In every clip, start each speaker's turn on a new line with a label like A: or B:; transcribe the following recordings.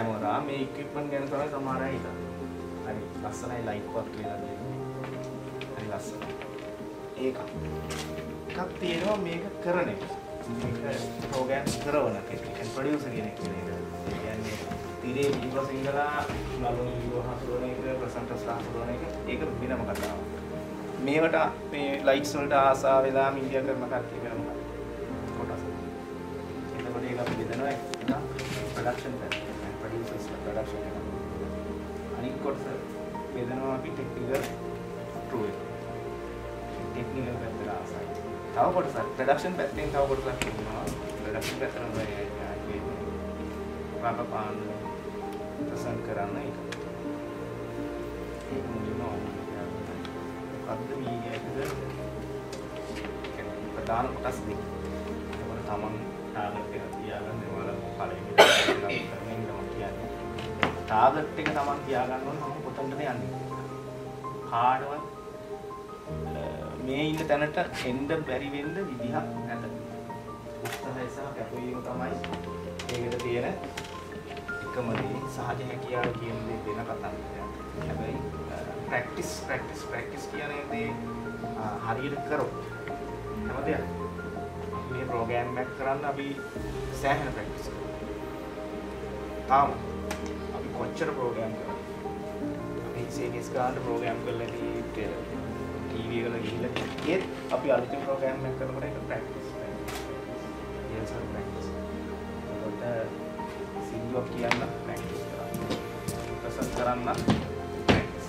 A: Camera මේ equipment ගැන තමයි සමහර අය හිතන්නේ. හරි ලස්සනයි ලයිට් වත් කියලා දෙන්නේ. හරි ලස්සනයි. එකක් තියෙනවා මේක කරන එක. මේක ප්‍රෝග්‍රෑම් කරන කෙනෙක් ප්‍රොඩියුසර් කෙනෙක් කියන්නේ. ඒ කියන්නේ තිරේ වීඩියෝ සිංගලා නළුන් වීඩියෝ හසුරවන එක ප්‍රසන්ටර්ස් හසුරවන එක ඒක වෙනම කතාවක්. මේවට මේ ලයිට්ස් වලට ආසා වෙලා මීඩියා කරන කට්ටිය වෙනම කොටස්. එතකොට ඒක අපි දෙනවා එක ප්‍රොඩක්ෂන් එක. ප්‍රොඩියුසර්ස් ප්‍රොඩක්ෂන් එක. අනිත් කොටස බෙදනවා අපි ටෙක්නිකල් ක්‍රූ එක. ටෙක්නිකල් පැත්තට ආසයි. තව කොටසක් ප්‍රොඩක්ෂන් පැත්තෙන් තව කොටසක් තියෙනවා. ප්‍රොඩක්ෂන් පැත්තට වෙන්නේ රාපපාන ප්‍රසන් කරන්න එක. ඒක මුලින්ම අද්ද මීඩියා එකද ප්‍රධාන කොටස් දෙක. ඒකට තමන් ටාගට් එක තියාගන්න ඒවල පළවෙනි ටාගට් එක තමන් තියාගන්න ඕන මම කොතනද යන්නේ. කාඩවත් මේ ඉන්න තැනට එන්න බැරි වෙන්න විදිහක් නැත. උත්සාහය සහ කැපවීම තමයි ඒකට තියෙන එකම දේ. සහජ හැකියාව කියන දේ වෙන කතාවක්. හැබැයි ප්‍රැක්ටිස් කියන දේ හරියට කරොත් හැමදේම මේ ප්‍රෝග්‍රෑම් එක කරන්න අපි සෑහෙන ප්‍රැක්ටිස් කරනවා. අපි කොච්චර ප්‍රෝග්‍රෑම් කරනවද? අපි සීරීස් ගන්න ප්‍රෝග්‍රෑම් කරලා ටීවී වල ගිහිල්ලා ඒත් අපි අලුතින් ප්‍රෝග්‍රෑම් එකක් කරනකොට ඒක ප්‍රැක්ටිස්. ඒසර් ප්‍රැක්ටිස්. ඒකට සිංදුවක් කියන්න ප්‍රැක්ටිස් කරන්න. ප්‍රසන් කරන්න ප්‍රැක්ටිස්.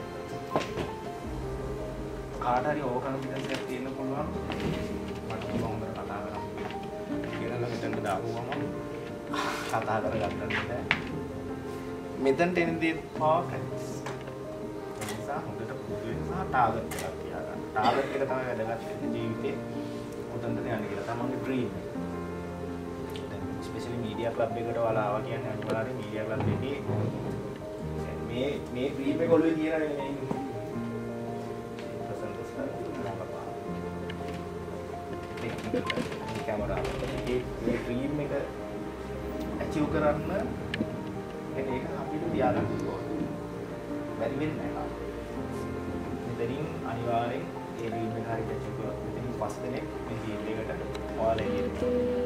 A: කාට හරි ඕකන බිස්නස් එකක් තියෙන්න පුළුවන්. මට හොඳට කතා කරන්න. කියලා මෙතනට දාපුවම කතා කරගන්න බෑ. මෙතනට එනදී ප්‍රැක්ටිස්. ඒ නිසා හොඳට පුරුදු වෙන්න සහ ටාගට් එකක් තියාගන්න. ටාගට් එක තමයි වැදගත් වෙන්නේ ජීවිතේ. උතන්ට යන්න කියලා තමන්ගේ ඩ්‍රීම් එක. දැන් ස්පෙෂලි මීඩියා ක්ලබ් එකට ඔයාලා ආවා කියන්නේ අනිවාර්යයෙන් මීඩියා ක්ලබ් එකේ මේ ඩ්‍රීම් එක ඔළුවේ තියන නෙමෙයි. ප්‍රසන්ටස් කරලා කැමරා මේ ඩ්‍රීම් එක ඇචීව් කරන්න ඒක අපිට තියාගන්න ඕනේ. බැරි වෙන්නේ නැහැ. මෙතනින් අනිවාර්යෙන් ඒ ඩ්‍රීම් එක හරියට ඇචීව් කරලා මෙතනින් පස් දෙනෙක් මේ ඩ්‍රීම් එකට ඔයාලා එන්නේ.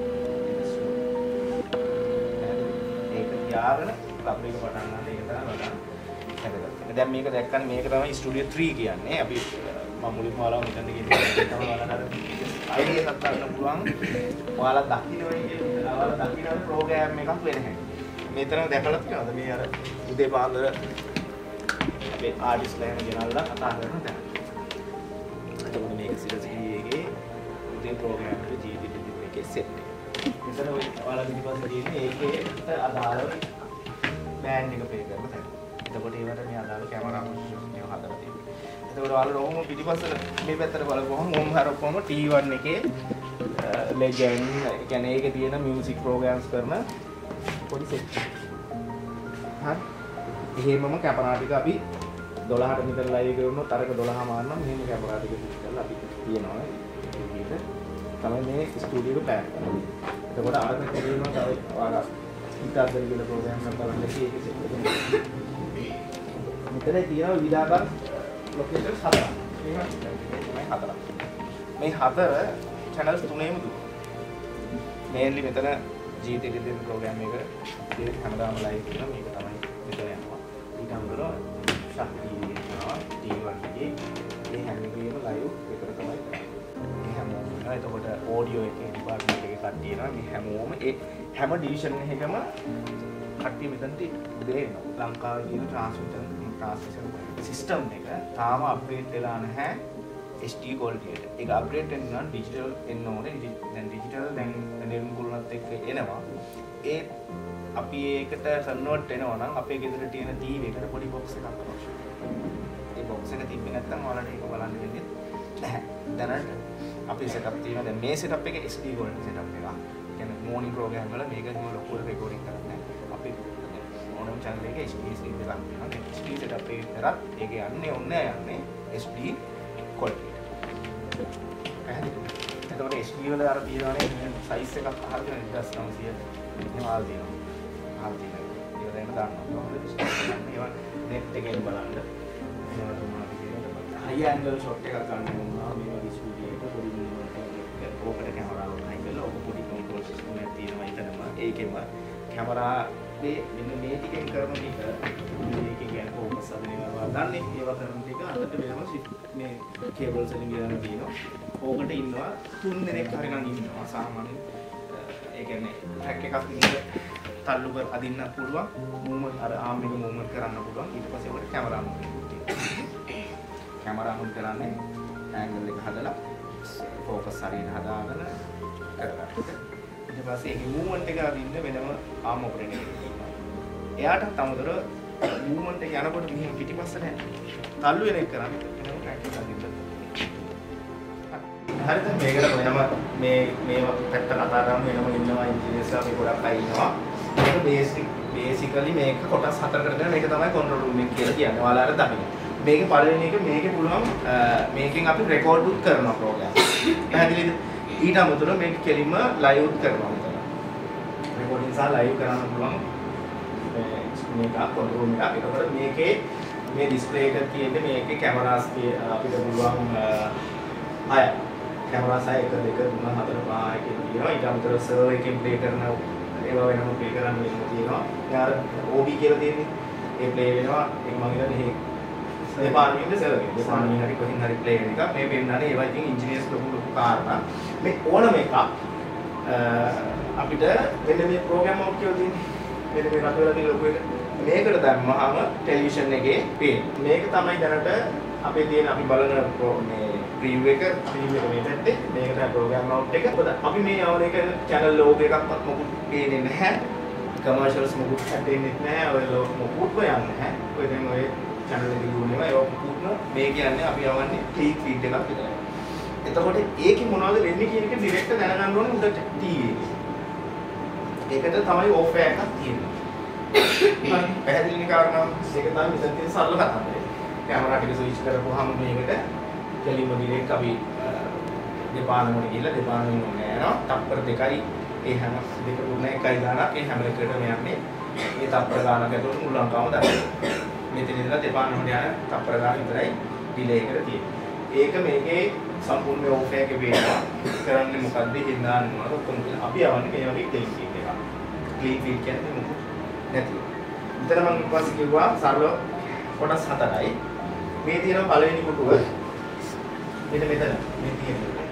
A: ඒක තියාගෙන ක්ලබ් එක පටන් ගන්න එක තමයි වඩා වැදගත්. දැන් මේක දැක්කම මේක තමයි ස්ටුඩියෝ 3 කියන්නේ. අපි මම මුලින්ම ඔයාලා මෙතනට ගිහින් තමයි ඔයාලට අර අයිඩියා එකක් ගන්න පුළුවන්. ඔයාලා දකින්න ප්‍රෝග්‍රෑම් එකක් වෙන හැටි. මෙතන දැකලා තියෙනවද මේ අර උදේ පාන්දර අපේ ආටිස්ට්ලා එහෙම ගෙනල්ලා කතා කරන තැන. එතකොට මේක සිරසීගේ උදේ ප්‍රෝග්‍රෑම් එක ජීවිතේ මේකේ සෙට් එක. මෙතන ඔය ඔයාලා පිටිපස්සේ තියෙන්නේ ඒකේට අදාළව බෑන්ඩ් එක ප්ලේ කරන තැන. එතකොට ඒවට මේ අදාළ කැමරා පොසිෂන් එක හදලා තියෙනවා. එතකොට ඔයාලා ඔහොම පිටිපස්සට මේ පැත්තට බලපුවම ඔහොම හරපුවම T1 එකේ ලෙජන්ඩ් ඒ කියන්නේ ඒකේ තියෙන මියුසික් ප්‍රෝග්‍රෑම්ස් කරන පොඩි සෙට්. හරි. එහෙමම කැමරා ටික අපි 12ට මෙතන ලයිව් කරනොත් අරක 12 මාරනම් මෙහෙම කැමරා ටික පිට කරලා අපි තියනවා. ඒ විදිහට තමයි මේ ස්ටුඩියෝ එක ප්ලෑන් කරන්නේ. එතකොට අරක කියනවා තව ඔයාලා හිතාගෙන ගිහලා ප්‍රෝග්‍රෑම් එකක් බලන්න ඒකේ සෙට් එක. මෙතන තියෙනවා විවිධාකාර ලොකේෂන්ස් හතරක්. මේවා තමයි හතරක්. මේ හතර channels තුනේම දුවනවා. මේන්ලි මෙතන ජීවිතේ දෙන ප්‍රෝග්‍රෑම් එක ඉතින් හැමදාම ලයිව් කරනවා. මේක තමයි මෙතන යනවා. ඊට අමතරව ශක්තිය යනවා. T1 එකේ මේ හැම එකේම ලයිව් එකට තමයි කරන්නේ. මේ හැමෝම ඉන්නවා. එතකොට ඔඩියෝ එකේ ඩිපාර්ට්මන්ට් එකේ කට්ටිය එනවා. මේ හැමෝම ඒ හැම ඩිවිෂන් එකකම කට්ටිය මෙතනට දෙනවා. ලංකාවේ තියෙන ට්‍රාන්ස්මිෂන් සිස්ටම් එක තාම අප්ග්‍රේඩ් වෙලා නැහැ HD quality එකට. ඒක අප්ග්‍රේඩ් වෙන්න නම් ඩිජිටල් එන්න ඕනේ. දැන් ඩිජිටල් දැන් නිර්මුකුලනත් එක්ක එනවා. ඒ අපි ඒකට කන්වර්ට් වෙනවා නම් අපේ ගෙදර තියෙන ටීවී එකට පොඩි බොක්ස් එකක් අවශ්‍යයි. ඒ බොක්ස් එක තිබ්බේ නැත්නම් ඔයාලට ඒක බලන්න වෙන්නේ නැහැ. දැනට අපේ සෙටප් තියෙනවා. දැන් මේ සෙටප් එක HD quality සෙටප් එකක්. කියන්නේ මෝනින් ප්‍රෝග්‍රෑම් වල මේක හිම ලොකුවට රෙකෝඩින් කරන්නේ නැහැ. අපි ඕනම channel එකේ HD එකක් තියෙනවා. HD setup එකේ කරත් ඒක යන්නේ HD quality. එතකොට HD වල අර තියෙනවානේ size එකක් අහගෙන 1900 එහෙම ආල් තියෙනවා. ආල් තියෙනවා. ඒක දෙන්න දානවා. ඒවා net එකෙන් බලන්න. high angle shot එකක් ගන්න ඕනවා මේ වගේ ස්ටුඩියෝ එක පොඩි මිනිමම් ඕකට කැමරාව හයි කරලා ඔක පොඩි කන්ට්‍රෝල් සිස්ටම් එකක් තියෙනවා එතනම ඒකෙම කැමරාවේ මෙන්න මේ ටිකෙන් කරන ටික මේකේ කියන්නේ ફોකස් හදනවා ගන්න ඒවා කරන ටික අතට වෙනම මේ කේබල්ස් වලින් ගියන තියෙනවා ඕකට ඉන්නවා 3 දෙනෙක් හරි නම් ඉන්නවා සාමාන්‍යයෙන් ඒ කියන්නේ ට්‍රැක් එකක් ඉන්න තල්ලු කර අදින්න පුළුවන් මූවමන්ට් අර ආම් එක මූවමන්ට් කරන්න පුළුවන් ඊට පස්සේ ඔකට කැමරා කැමරා මුන් කරන්නේ ඇන්ගල් එක හදලා ફોකස් හරියට හදාගෙන කරගන්න. ඊට පස්සේ ඒකේ මූවමන්ට් එක අදින්න වෙනම ආම් ඔපරේටර් එකක් තියෙනවා. එයාට අමතරව මූවමන්ට් එක යනකොට මෙහෙම පිටිපස්සට තල්ලු වෙන එක කරන්නේ වෙනම ට්‍රැක් එකක් අදින්න. හරිද මේකට වෙනම මේ පැත්ත කතා කරමු වෙනම ඉන්නවා ඉන්ජිනියර්ස්ලා මේ ගොඩක් අය ඉන්නවා. මේක බේසිකලි මේක කොටස් හතරකට දෙන මේක තමයි කන්ට්‍රෝල් රූම් එක කියලා කියන්නේ. ඔයාලා අර දකින්න. මේකේ පළවෙනි එක මේකේ පුළුවන් මේකෙන් අපි රෙකෝඩ් උත් කරනවා ප්‍රෝග්‍රෑම්. පැහැදිලිද? ඊට අමතරව මේක කෙලින්ම ලයිව් උත් කරනවා මෙතන. රෙකෝඩින් සහ ලයිව් කරන්න පුළුවන් මේක කන්ට්‍රෝල් රූම් එක. ඒකවල මේකේ මේ ඩිස්ප්ලේ එක තියෙන්නේ මේකේ කැමරාස් අපිට පුළුවන් 6 කැමරාස් 6 1 2 3 4 5 කියලා තියෙනවා. ඊට අමතරව සර්වර් එකෙන් ප්ලේ කරන ඒවා වෙනම ප්ලේ කරන්න වෙනම තියෙනවා. ඊට OB කියලා තියෙන්නේ. ඒ ප්ලේ වෙනවා. ඒක මම හිතන්නේ දෙපාර්තමේන්තුවේ සර්වර් එක. දෙපාර්තමේන්තුවේ හරි කොහෙන් හරි ප්ලේ වෙන එක. මේ පෙන්නන්නේ ඒවා ඉතින් ඉන්ජිනියර්ස් ලොකු කාරණා. මේ ඕනම එකක් අපිට මෙන්න මේ ප්‍රෝග්‍රෑම් අවුට් කියලා තියෙන්නේ. මෙන්න මේ රටවල තියෙන ලොකු එක. මේකට දැම්මහම ටෙලිවිෂන් එකේ පේන. මේක තමයි දැනට අපේ තියෙන අපි බලන මේ ප්‍රීවියු එක මේ පැත්තේ මේකට ප්‍රෝග්‍රෑම් අවුට් එක. මොකද අපි මේ යවන එක channel logo එකක්වත් මොකුත් පේන්නේ නැහැ. commercials මොකුත් හැදෙන්නේ නැහැ. ඔය මොකුත්ම යන්නේ නැහැ. ඔය දැන් ඔය channel එකේ දුවනවා ඒක මොකුත්ම මේ කියන්නේ අපි යවන්නේ click feed එකක් විතරයි. එතකොට ඒකේ මොනවද වෙන්නේ කියන එක ඩිරෙක්ට් දැනගන්න ඕනේ උඩ TV එකේ. ඒකට තමයි off එකක් තියෙන්නේ. පැහැදිලි කාරණා මේක තමයි මෙතන තියෙන සරල කතාව. කැමරා ටික ස්විච් කරපුවාම මේකට කෙලින්ම ඩිරෙක්ට් අපි දෙපාරකට ගිහලා දෙපාරකින් ඕනේ යනවා. තප්පර දෙකයි ඒ හැම දෙක තුන එකයි දානවා. ඒ හැම එකකටම යන්නේ මේ තප්පර ගානක් ඇතුළත මුල් ලංකාවම දානවා. මෙතන ඉඳලා දෙපාරකට යන තප්පර ගාන විතරයි ඩිලේ එකට තියෙන්නේ. ඒක මේකේ සම්පූර්ණ ඕෆ් එකේ වේනවා. කරන්නේ මොකද්ද? හින්දාන්න මොනවද ඔක්කොම කියලා. අපි යවන්නේ මේ වගේ ක්ලීන් ෆීඩ් එකක්. ක්ලීන් ෆීඩ් කියන්නේ මොකක්ද? නැති. විතර මම ඊපස්සේ කිව්වා සරල කොටස් හතරයි. මේ තියෙන පළවෙනි කොටුව මෙතන මේ තියෙන්නේ.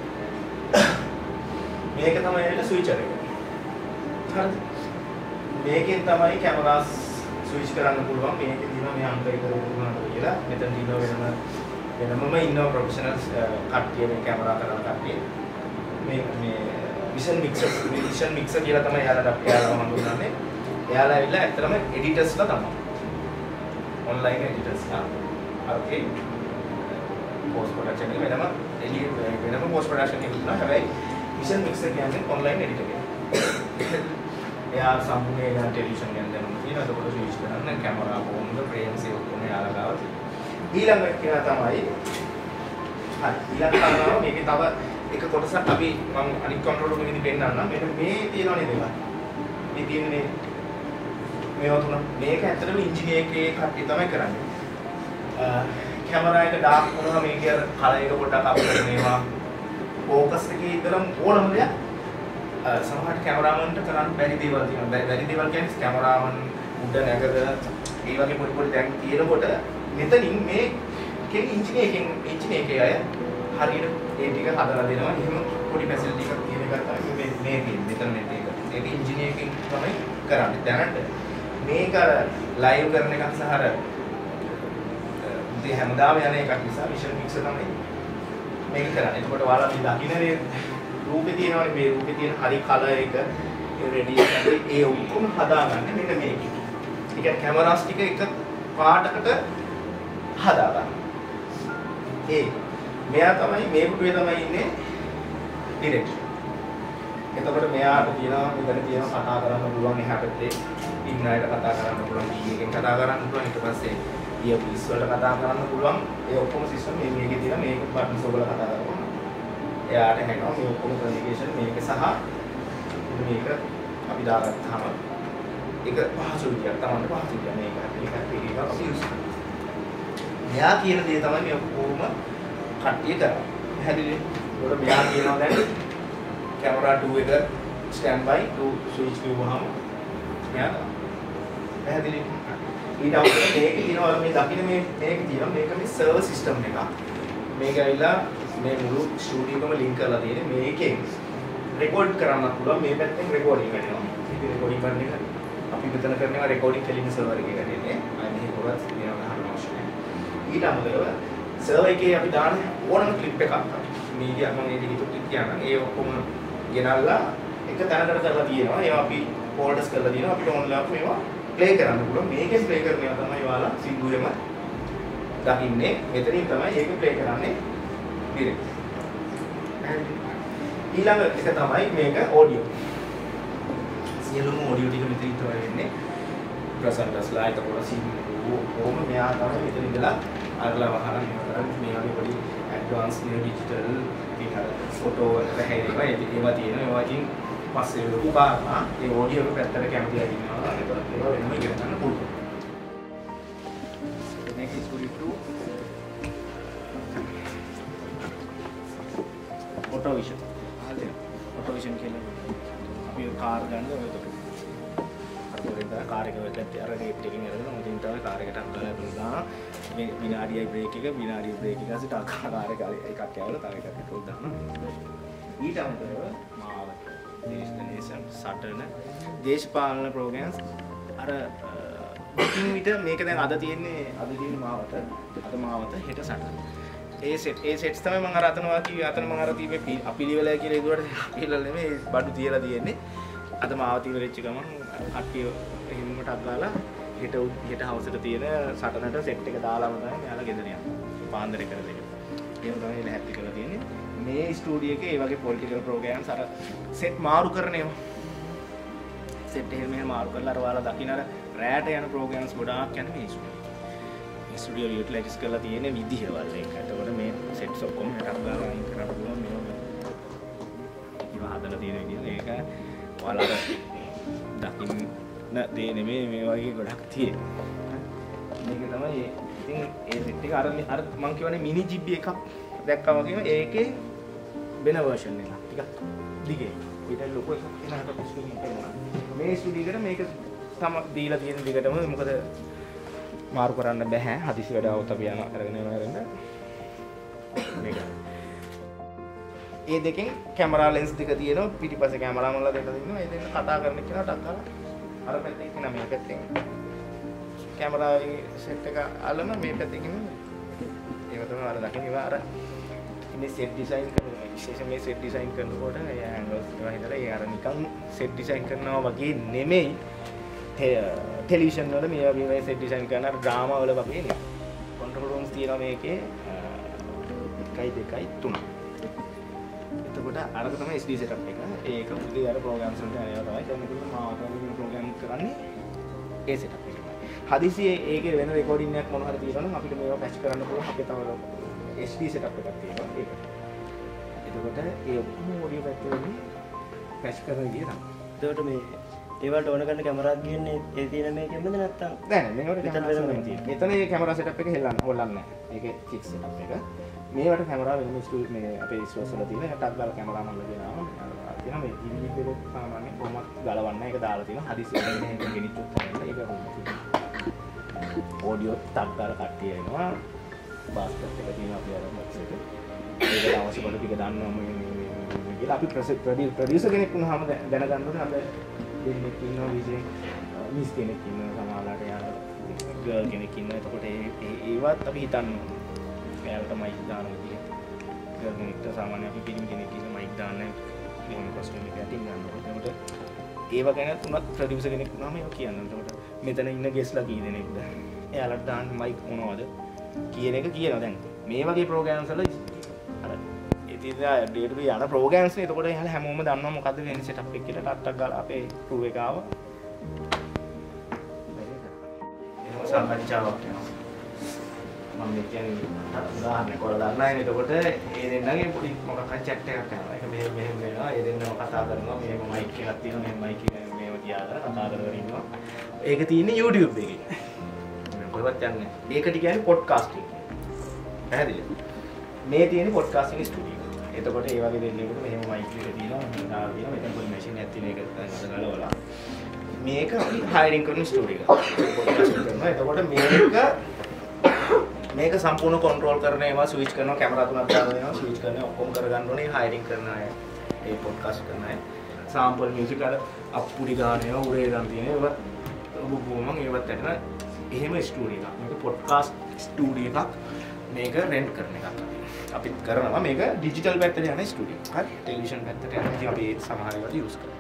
A: මේක තමයි එන ස්විචර් එක. හරිද? මේකෙන් තමයි කැමරාස් ස්විච් කරන්න පුළුවන්. මේකේ තියෙනවා මේ අංක එක කරගන්නවා කියලා. මෙතන තියෙනවා වෙනමම ඉන්නවා ප්‍රොෆෙෂනල්ස් කට්ටිය මේ කැමරා කරන කට්ටිය. මේ විෂන් මික්සර් කියලා තමයි එයාලා හඳුන්වන්නේ. එයාලා ඇවිල්ලා ඇත්තටම එඩිටර්ස්ලා තමයි. ඔන්ලයින් එඩිටර්ස්ලා. හරි. පෝස්ට් ප්‍රොඩක්ෂන් එක වෙනම පෝස්ට් ප්‍රොඩක්ෂන් එකක් නා හැබැයි විෂන් මික්සර් කියන්නේ ඔන්ලයින් එඩිටර් එකක්. එයා සම්පූර්ණ ටෙලිවිෂන් ගැන දැනුම තියෙනවා. ඒකට ස්විච් කරන්න කැමරා කොහොමද ෆ්‍රේම්ස් ඒ ඔක්කොම එයාලා ගාව තියෙනවා. ඊළඟට කියලා තමයි හරි ඊළඟට මේකේ තව එක කොටසක් අපි මම අනිත් කන්ට්‍රෝල් රූම් එකේදී පෙන්නන්නම්. මෙන්න මේ තියෙනවනේ දේවල්. මේ තියෙන්නේ මේවා තුන. මේක ඇත්තටම ඉන්ජිනියර් එකේ කට්ටිය තමයි කරන්නේ. කැමරා එක ඩාර්ක් වුණාම මේකේ අර කලර් එක පොඩ්ඩක් අපිට මේවා ફોකස් එකේ ඉඳලා ඕනම දෙයක් සමහරට කැමරාමන්ට කරන්න බැරි දේවල් තියෙනවා. බැරි දේවල් කියන්නේ කැමරාමන් උඩ නැගද ඒ වගේ පොඩි පොඩි දැන් තියෙනකොට මෙතනින් මේ ඉන්ජිනියර් එකේ අය හරියට ඒ ටික හදලා දෙනවා. එහෙම පොඩි ෆැසිලිටි එකක් තියෙන එකක් තමයි මේ තියෙන්නේ. මෙතන මේ ටික. ඒක ඉන්ජිනියර් එකෙන් තමයි කරන්නේ. දැනට මේක ලයිව් කරන එකක් සහ අර හැමදාම යන එකක් නිසා විෂන් මික්සර් තමයි මේක කරන්නේ. එතකොට ඔයාලා මේ දකින්නේ රූපේ තියෙනවානේ මේ රූපේ තියෙන හරි කලර් එක රෙඩි ඒ ඔක්කොම හදාගන්නේ මෙන්න මේක. ඒ කියන්නේ කැමරාස් ටික එක පාටකට හදාගන්න. මෙයා තමයි මේ පුටුවේ තමයි ඉන්නේ ඩිරෙක්ට්. එතකොට මෙයාට තියෙනවා මෙතන තියෙනවා කතා කරන්න පුළුවන් එහා පැත්තේ ඉන්න අයට කතා කරන්න පුළුවන් ඊයකින් කතා කරන්න පුළුවන් ඊට පස්සේ ඊයර්පීස් වල කතා කරන්න පුළුවන් ඒ ඔක්කොම සිස්ටම් මේකේ තියෙනවා මේක බටන්ස් වල කතා කරනවා. එයාට හැනවා මේ ඔක්කොම කමියුනිකේෂන් මේක සහ මේක අපි දාගත්තාම ඒක පහසු විදියක් තමයි පහසු විදිය මේක පිළිගන්න අපි යුස් මෙයා කියන දේ තමයි මේ කොහොම කට්ටිය කරන්නේ පැහැදිලිද ඒකට මෙයා කියනවා දැන් කැමරා 2 එක ස්ටෑන්ඩ් බයි 2 ස්විච් කිව්වහම මෙයා පැහැදිලිද ඊට අවශ්‍ය මේක තියෙනවා මේ දකින්න මේක තියෙනවා මේක මේ සර්වර් සිස්ටම් එකක් මේක ඇවිල්ලා මේ මුළු ස්ටුඩියෝ එකම ලින්ක් කරලා තියෙන්නේ මේකෙන් රෙකෝඩ් කරන්න පුළුවන් මේ පැත්තෙන් රෙකෝඩින් කරනවා ඉතින් රෙකෝඩින් කරන එක අපි මෙතන කරනවා රෙකෝඩින් කෙලින් සර්වර් එකේ කරන්නේ අය මෙහි පොරස් වෙනවා ගන්න අවශ්‍ය නැහැ ඊට අමතරව සර්වර් එකේ අපි දාන ඕනම ක්ලිප් එකක් මීඩියා මම මේ ඩිජිටල් ක්ලිප් කියනවා ඒ ඔක්කොම ගෙනල්ලා එක තැනකට කරලා තියෙනවා ඒවා අපි ෆෝල්ඩර්ස් කරලා තියෙනවා අපිට ඕනලා මේවා ප්ලේ කරන්න පුළුවන් මේකෙන් ප්ලේ කරන ඒවා තමයි ඔයාලා සින්දුවෙම දකින්නේ මෙතනින් තමයි ඒක ප්ලේ කරන්නේ ඩිරෙක්ට් ඊළඟ එක තමයි මේක ඔඩියෝ සියලුම ඔඩියෝ ටික මෙතන ඉතර වෙන්නේ ප්‍රසන්ටස්ලා එතකොට සින්දු කොහොම මෙයා තමයි මෙතන ඉඳලා අරලා වහලා මේවා කරන්නේ මේ වගේ පොඩි ඇඩ්වාන්ස් ඩිජිටල් ටික ෆොටෝ හැදෙනවා ඒවා තියෙනවා ඒවා ඉතින් පස්සේ උපාරා ඒ ඔඩියෝ එක පැත්තට කැමති අය ඉන්නවා ඒකට ඒවා වෙනම ඉගෙන ගන්න පුළුවන් next is going to auto vision auto vision කියලා අපි කාර් ගන්න ඔය උඩ අර පොරෙන්ද කාර් එක වෙද්දී අර රේට් එකකින් අරගෙන මුදින් තමයි කාර් එකට අරලා දුන්නා මේ විනාඩියයි බ්‍රේක් එක විනාඩිය බ්‍රේක් එක ඇසිට කාර් එක එකක් යවලා තව එකක් හිටවලා දානවා ඊට අමතරව මාවත දේශන සටන දේශපාලන ප්‍රෝග්‍රෑම්ස් අර බුකින් විතර මේක දැන් අද තියෙන මාවත අද මාවත හෙට සටන ඒ සෙට්ස් තමයි මම අර අතනවා කිව්වේ අතන මම අර තිබ්බේ අපිලිවලයි කියලා ඒකට අපිලිවල නෙමෙයි බඩු තියලා තියෙන්නේ අද මාවත ඉවරෙච්ච ගමන් කට්ටිය එහෙමම ටක් ගාලා හෙට හවසට තියෙන සටනට සෙට් එක දාලාම තමයි මෙයාලා ගෙදර යන්නේ පාන්දර කරලා දෙක එහෙම තමයි ලැහැත්ති කරලා තියෙන්නේ මේ ස්ටුඩියෝ එකේ මේ වගේ පොලිටිකල් ප්‍රෝග්‍රෑම්ස් අර සෙට් මාරු කරන ඒවා සෙට් එහෙම මාරු කරලා අර ඔයාලා දකින්න අර රෑට යන ප්‍රෝග්‍රෑම්ස් ගොඩාක් යන මේ ස්ටුඩියෝ යුටිලයිස් කරලා තියෙන විදිහවල් එක. එතකොට මේ සෙට්ස් ඔක්කොම එකක් ගාලා අයින් කරන්න පුළුවන් මේවා. ඒවා හදලා තියෙන විදිහ ඒක ඔයාලා දකින්න දේ නෙමෙයි මේ වගේ ගොඩක් තියෙනවා. මේක තමයි ඉතින් ඒ සෙට් එක අර මම කියවනේ මිනි ජිබ්බි එකක් දැක්කම වගේම ඒකේ වෙන version එකක්. ටිකක් දිගේ. ඊට ලොකු එකක් එනකට පිස්සුකින් කරනවා. මේ ස්ටුඩියෝ එකට මේක තම දීලා තියෙන දිගටම මොකද මාරු කරන්න බෑ. හදිසි වැඩ આવුත් අපි යනවා අරගෙන මේක. ඒ දෙකෙන් කැමරා ලෙන්ස් දෙක තියෙනවා. පිටිපස්සේ කැමරා මොනලා දෙක තියෙනවා. ඒ දෙන්න කතා කරන කෙනා ටක් ගාලා අර පැත්තෙන් කෙනා මේ පැත්තෙන් කැමරා සෙට් එක අල්ලන මේ පැත්තෙන් ඉන්නේ. ඒක තමයි අර දකින්නේ අර ඉන්නේ සෙට් ඩිසයින් කරනවා. විශේෂයෙන් මේ සෙට් ඩිසයින් කරනකොට ඒ ඇන්ගල්ස් ඒවා හිතලා ඒ අර නිකන් සෙට් ඩිසයින් කරනවා වගේ නෙමෙයි. ටෙලිවිෂන් වල මේ වගේ සෙට් ඩිසයින් කරන අර ඩ්‍රාමා වල වගේ නේ. කන්ට්‍රෝල් රූම්ස් තියෙනවා මේකේ 1 2 3. එතකොට අරක තමයි SD setup එක. ඒක උදේ අර ප්‍රෝග්‍රෑම්ස් වලට අයව තමයි. දැන් මේක මාවතම ප්‍රෝග්‍රෑම් කරන්නේ ඒ setup එක. හදිසියේ ඒකේ වෙන රෙකෝඩින් එකක් මොන හරි තියෙනවා නම් අපිට මේවා පැච් කරන්න පුළුවන්. අපේ තව SD setup එකක් තියෙනවා ඒක. එතකොට ඒ ඔක්කොම ඔඩියෝ පැත්තේ පැච් කරන විදිය තමයි.
B: එතකොට මේ ඒවට ඕන කරන කැමරාවක් ගියන්නේ ඒ තියෙන මේකෙන්ද නැත්නම්
A: නෑ නෑ මේවට කැමරා වෙනම තියෙනවා. මෙතන මේ කැමරා setup එක හොල්ලන්නේ නෑ. ඒකේ chip setup එක. මේවට කැමරා වෙනම මේ අපේ ස්ටෝර්ස් වල තියෙන එකක් දාලා කැමරා මල්ල දෙනවා. තියෙනවා මේ DVD එක සාමාන්‍යයෙන් කොහොමද ගලවන්න ඒක දාලා තියෙනවා. හදිසියෙ එහෙම ගෙනිච්චොත් තමයි ඒක කොහොමද. ඔඩියෝ ටක් දාලා කට්ටිය එනවා. බාස්කට් එක තියෙනවා අපි අර බොක්ස් එක. ඒක අවශ්‍ය කොට ටික දාන්නවා මේ කියලා අපි ප්‍රොඩියුසර් කෙනෙක් වුණාම දැනගන්න ඕනේ අපේ දෙන්නෙක් ඉන්නවා විශේෂ මිස් කෙනෙක් ඉන්නවා සමහරලාට යාළුවා ගර්ල් කෙනෙක් ඉන්නවා. එතකොට ඒවත් අපි හිතන්න ඕනේ. එයාලට මයික් දාන විදිහ. ගර්ල් කෙනෙක්ට සාමාන්‍ය අපි පිළිම කෙනෙක් ඉන්න මයික් දාන්න එහෙම කොස්ටියුම් එක ඇටින් ගන්නවා. එතකොට ඒව ගැන තුනක් ප්‍රොඩියුසර් කෙනෙක් වුණාම ඒක කියන්න. එතකොට මෙතන ඉන්න ගෙස්ලා කී දෙනෙක්ද? එයාලට දාන්න මයික් මොනවද කියන එක කියනවා. දැන් මේ වගේ ප්‍රෝග්‍රෑම්ස් වල අර ඉතින් ඩේට් එක යන ප්‍රෝග්‍රෑම්ස් නේ. එතකොට එයාලා හැමෝම දන්නවා මොකද්ද වෙන්නේ සෙටප් එක කියලා ටක් ගාලා අපේ ක්‍රූ එක ආවා. එහෙම සාකච්ඡාවක් යනවා. මම කියන්නේ උදාහරණයක් වල දන්නයිනේ. එතකොට ඒ දෙන්නගේ පොඩි මොකක් හරි chat එකක් යනවා. ඒක මෙහෙම වෙනවා. ඒ දෙන්නම කතා කරනවා. මෙහෙම මයික් එකක් තියෙනවා. මෙහෙම මයික් එක මෙහෙම තියාගෙන කතා කරගෙන ඉන්නවා. ඒක තියෙන්නේ YouTube එකේ. කොහෙවත් යන්නේ නැහැ. ඒකට කියන්නේ පොඩ්කාස්ටිං. පැහැදිලිද? මේ තියෙන්නේ පොඩ්කාස්ටිං ස්ටුඩියෝ. එතකොට ඒ වගේ දෙන්නේකට මෙහෙම මයික් එක තියෙනවා. මෙතන තියෙනවා. මෙතන පොඩි මැෂින් එකක් තියෙන එක ගලවලා මේක අපි හයරින් කරන ස්ටුඩියෝ එක. පොඩ්කාස්ටිං කරනවා. එතකොට මේක සම්පූර්ණ කන්ට්‍රෝල් කරන ඒවා ස්විච් කරනවා, කැමරා තුනක් දාලා දෙනවා, ස්විච් කරනවා, ඔක්කොම කරගන්න ඕනේ හයරින් කරන අය. ඒ පොඩ්කාස්ට් කරන අය. සාම්පල් මියුසික් අර අප්පුඩි ගාන ඒවා උරේ ගන්න තියෙන ඒවා බොමන් ඒවත් ඇතන එහෙම ස්ටුඩියෝ එකක්. මේක පොඩ්කාස්ට් ස්ටුඩියෝ එකක්. මේක රෙන්ට් කරන එකක්. අපිත් කරනවා මේක ඩිජිටල් පැත්තට යන ස්ටුඩියෝ. හරි. ටෙලිවිෂන් පැත්තට යන. ඉතින් අපි ඒ සමහර ඒවාට යූස් කරනවා.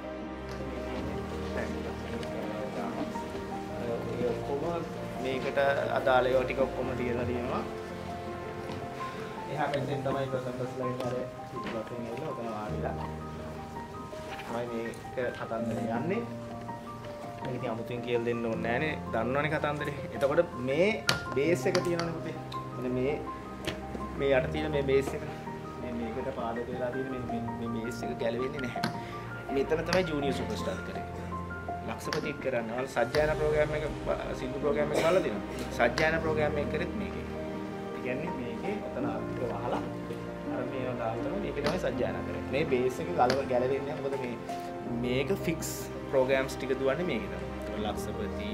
A: මේකට අදාළ ඒවා ටික ඔක්කොම තියලා තියෙනවා. එහා පැත්තෙන් තමයි ප්‍රසන්ටර් ස්ලයිඩ් වල පිටුපස්සෙන් එන්නේ ඔතන වාඩිලා. තමයි මේක කතන්දරේ යන්නේ. මේක ඉතින් අමුතුවෙන් කියලා දෙන්න ඕනේ නෑනේ. දන්නවනේ කතන්දරේ. එතකොට මේ බේස් එක තියෙනවනේ පුතේ. මෙන්න මේ යට තියෙන මේ බේස් එක. මේකට පාදක වෙලා තියෙන මේ බේස් එක ගැලවෙන්නේ නැහැ. මෙතන තමයි ජූනියර් සුපර්ස්ටාර් කරේ. ලක්ෂපතිත් කරනවා. සජ්ජායන ප්‍රෝග්‍රෑම් එක සින්දු ප්‍රෝග්‍රෑම් එක බලලා තියෙනවා. සජ්ජායන ප්‍රෝග්‍රෑම් එක කරෙත් මේකේ. ඒ කියන්නේ මේකේ ඔතන අර්ථ වහලා අර මේවා දාලා මේක තමයි සජ්ජායන කරන්නේ. මේ බේස් එක ගැලවෙන්නේ නැහැ. මොකද මේක ෆික්ස් ප්‍රෝග්‍රෑම්ස් ටික දුවන්නේ මේකේ තමයි. ඒක ලක්ෂපති